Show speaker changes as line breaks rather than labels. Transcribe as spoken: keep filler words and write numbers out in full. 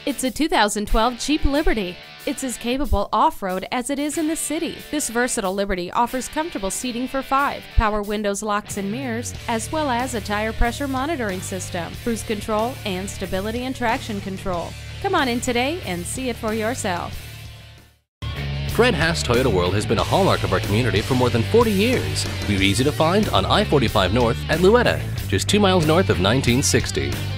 It's a two thousand twelve Jeep Liberty. It's as capable off-road as it is in the city. This versatile Liberty offers comfortable seating for five, power windows, locks, and mirrors, as well as a tire pressure monitoring system, cruise control, and stability and traction control. Come on in today and see it for yourself.
Fred Haas Toyota World has been a hallmark of our community for more than forty years. We're easy to find on I forty-five North at Louetta, just two miles north of nineteen sixty.